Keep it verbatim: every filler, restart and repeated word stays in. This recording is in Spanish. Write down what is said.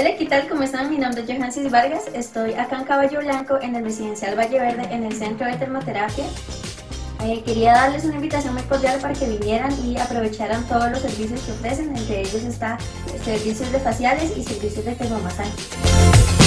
Hola, ¿qué tal? ¿Cómo están? Mi nombre es Johansis Vargas. Estoy acá en Caballo Blanco, en el Residencial Valle Verde, en el Centro de Termoterapia. Eh, quería darles una invitación muy cordial para que vinieran y aprovecharan todos los servicios que ofrecen. Entre ellos está servicios de faciales y servicios de termomasaje.